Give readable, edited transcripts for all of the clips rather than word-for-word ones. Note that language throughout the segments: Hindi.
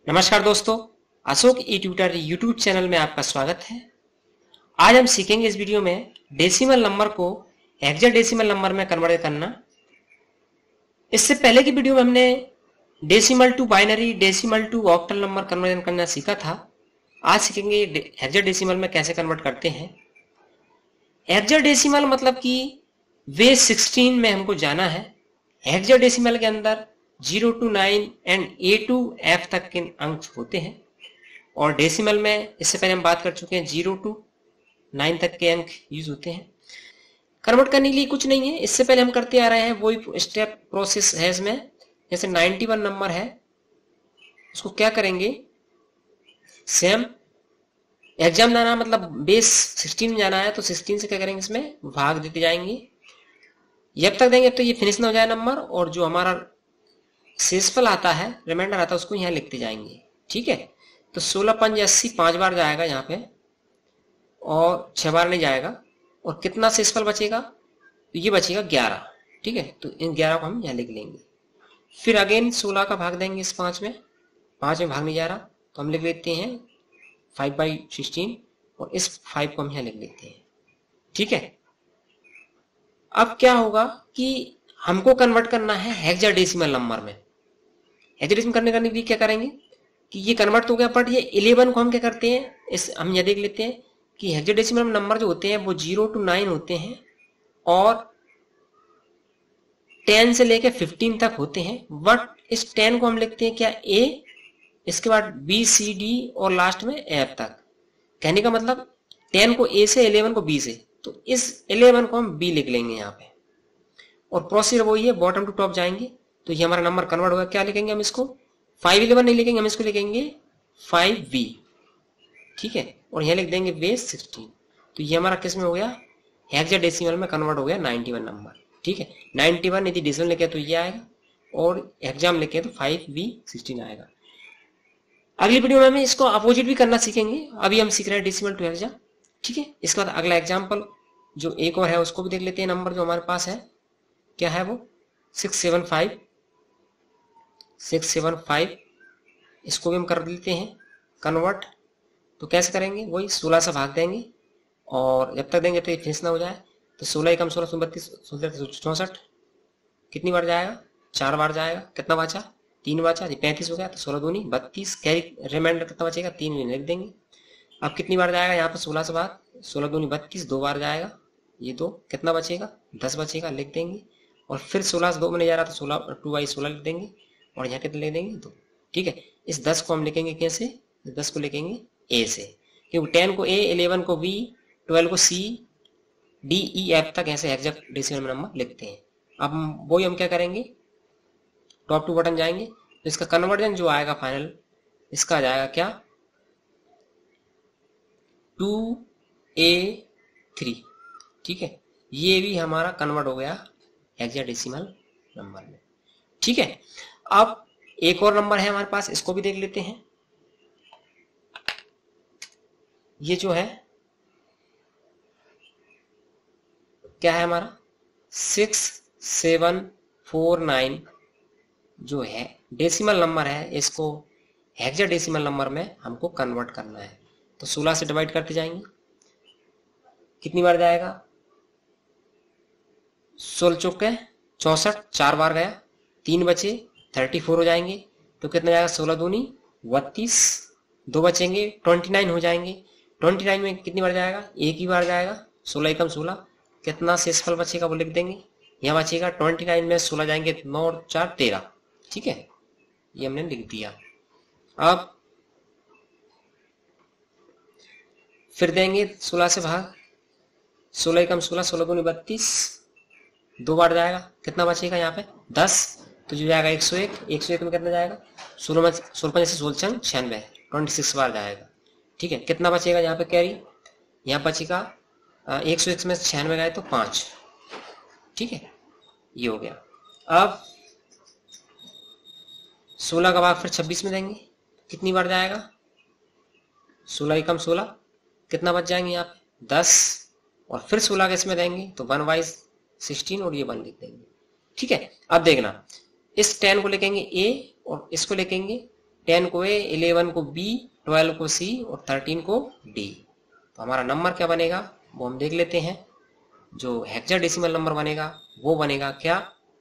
नमस्कार दोस्तों, Ashok E tutor YouTube channel में आपका स्वागत है। आज हम सीखेंगे इस वीडियो में डेसिमल नंबर को हेक्साडेसिमल नंबर में कन्वर्ट करना। इससे पहले की वीडियो में हमने decimal to binary, decimal to octal number conversion करना सीखा था। आज सीखेंगे हेक्साडेसिमल में कैसे कन्वर्ट करते हैं। हेक्साडेसिमल मतलब कि बेस 16 में हमको जाना है। हेक्साडेसिमल के अंदर 0 to 9 and A to F तक के अंक होते हैं और डेसिमल में इससे पहले हम बात कर चुके हैं 0 to 9 तक के अंक यूज होते हैं। कन्वर्ट करने के लिए कुछ नहीं है, इससे पहले हम करते आ रहे हैं वही स्टेप प्रोसेस है इसमें। जैसे 91 नंबर है, उसको क्या करेंगे, सेम एग्जाम जाना मतलब बेस 16 में जाना है तो 16 से क्या करेंगे, इसमें भाग देते जाएंगे। जब तक देंगे तो ये फिनिश ना हो जाए नंबर, और जो हमारा शेषफल आता है, रिमाइंडर आता है, उसको यहाँ लिखते जाएंगे। ठीक है, तो 16 पंज 80 5 बार जाएगा यहाँ पे और 6 बार नहीं जाएगा। और कितना शेषफल बचेगा, तो ये बचेगा 11। ठीक है, तो इन 11 को हम यहाँ लिख लेंगे। फिर अगेन 16 का भाग देंगे इस 5 में, 5 में भाग नहीं जा रहा तो हम लिख लेते हैं 5/16 और इस 5 को हम यहाँ लिख लेते हैं। ठीक है, अब क्या होगा कि हमको कन्वर्ट करना है हेक्साडेसिमल नंबर में। हेक्साडेसिमल करने के लिए क्या करेंगे कि ये कन्वर्ट तो हो गया, बट ये 11 को हम क्या करते हैं, इस हम यह देख लेते हैं कि हेक्साडेसिमल नंबर जो होते हैं वो 0 to 9 होते हैं और 10 से लेकर 15 तक होते हैं। बट इस 10 को हम लिखते हैं क्या, A, इसके बाद B C D और लास्ट में F तक। कहने का मतलब 10 को A से, 11 को B से, तो इस 11 को हम B लिख लेंगे यहाँ पे। और प्रोसीजर वही है, बॉटम टू टॉप जाएंगे तो ये हमारा नंबर कन्वर्ट होगा। क्या लिखेंगे हम इसको, 511 नहीं लिखेंगे, हम इसको लिखेंगे 5V। ठीक है, और यहाँ लिख देंगे बेस 16। तो ये हमारा किस में हो गया, हेक्साडेसिमल में कन्वर्ट हो गया 91 नंबर। ठीक है, 91 यदि डेसिमल लिखे तो ये आएगा और एग्जाम लिखे तो 5V16 आएगा। अगली वीडियो में हम इसको अपोजिट भी करना सीखेंगे। अभी हम सीख रहे हैं डेसिमल टू हेक्सा। ठीक है, इसके बाद अगला एग्जाम्पल जो एक और है उसको भी देख लेते हैं। नंबर जो हमारे पास है क्या है, वो 675, इसको भी हम कर देते हैं कन्वर्ट। तो कैसे करेंगे, वही 16 से भाग देंगे और जब तक देंगे तो ये फिनिश ना हो जाए। तो 16 एकम 16 32 64, कितनी बार जाएगा, 4 बार जाएगा। कितना बचा, 3 बचा, 35 हो गया। तो 16 दूनी 32, कैरी रिमाइंडर कितना बचेगा, 3 लिख देंगे। अब कितनी बार जाएगा यहाँ पर 16 से भाग, 16 दूनी 32, 2 बार जाएगा, ये 2, कितना बचेगा 10 बचेगा, लिख देंगे। और फिर 16 से 2 में नहीं जा रहा तो 16 2/16 लिख देंगे और यहाँ कितने लिख देंगे 2। ठीक है, इस 10 को हम लिखेंगे कैसे, 10 को लिखेंगे A से, क्योंकि 10 को A, 11 को B, 12 को C, D, E, F तक ऐसे हेक्साडेसिमल नंबर लिखते हैं। अब वही हम क्या करेंगे, टॉप टू बटन जाएंगे तो इसका कन्वर्जन जो आएगा फाइनल, इसका आ जाएगा क्या, 2A3। ठीक है, ये भी हमारा कन्वर्ट हो गया हेक्साडेसिमल नंबर में। ठीक है, अब एक और नंबर है हमारे पास, इसको भी देख लेते हैं। ये जो है क्या है हमारा 6749 जो है डेसिमल नंबर है, इसको हेक्साडेसिमल नंबर में हमको कन्वर्ट करना है। तो 16 से डिवाइड करते जाएंगे, कितनी बार जाएगा, 16 चौके 64, 4 बार गया, 3 बचे, 34 हो जाएंगे। तो कितना जाएगा, 16 दूनी 32, 2 बचेंगे, 29 हो जाएंगे। 29 में कितनी बार जाएगा, एक ही बार जाएगा, 16 एकम 16, कितना शेषफल बचेगा वो लिख देंगे। यहाँ बचेगा 29 में 16 जाएंगे, 9 और 4 13। ठीक है, ये हमने लिख दिया। अब फिर देंगे 16 से भाग, 16 एकम 16, 16 दूनी 32, 2 बार जाएगा, कितना बचेगा यहाँ पे 10, तो जो जाएगा 101, 101 में कितना जाएगा, 16 में 16 से 16 96, 26 बार जाएगा। ठीक है, कितना बचेगा यहाँ पे कैरी, यहाँ बचेगा 101 में 96 गए तो 5। ठीक है, ये हो गया। अब 16 का भाग फिर 26 में देंगे, कितनी बार जाएगा, 16 एकम 16, कितना बच जाएंगे यहाँ पे 10, और फिर 16 के इसमें देंगे तो 1/16 और ये 1 लिख देंगे। ठीक है, अब देखना इस 10 को लिखेंगे A और इसको लिखेंगे 10 को ए, 11 को बी, 12 को सी और 13 को डी। तो हमारा नंबर क्या बनेगा वो हम देख लेते हैं। जो हेक्साडेसिमल नंबर बनेगा वो बनेगा क्या,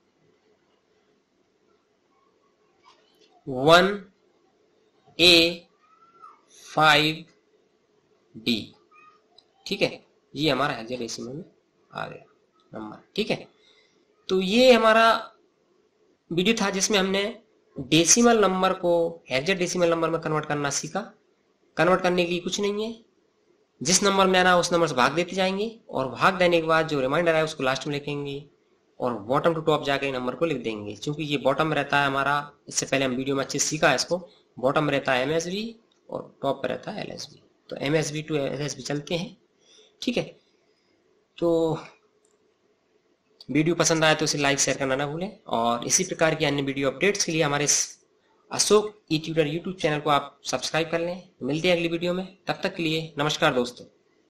1A5D। ठीक है, ये हमारा हेक्साडेसिमल में आ गया नंबर। ठीक है, तो ये हमारा वीडियो था जिसमें हमने डेसिमल नंबर को हेक्साडेसिमल नंबर में कन्वर्ट करना सीखा। कन्वर्ट करने के लिए कुछ नहीं है, जिस नंबर में आना उस नंबर से भाग देते जाएंगे और भाग देने के बाद जो रिमाइंडर आए उसको लास्ट में लिखेंगे और बॉटम टू टॉप जाके नंबर को लिख देंगे। क्योंकि ये बॉटम में रहता है हमारा, इससे पहले हम वीडियो में अच्छे सीखा है इसको, बॉटम में रहता है MSB और टॉप पर रहता है LSB। तो MSB टू LSB चलते हैं। ठीक है, तो वीडियो पसंद आए तो इसे लाइक शेयर करना ना भूलें और इसी प्रकार की अन्य वीडियो अपडेट्स के लिए हमारे Ashok E tutor YouTube channel को आप सब्सक्राइब कर लें। मिलते हैं अगली वीडियो में, तब तक के लिए नमस्कार दोस्तों।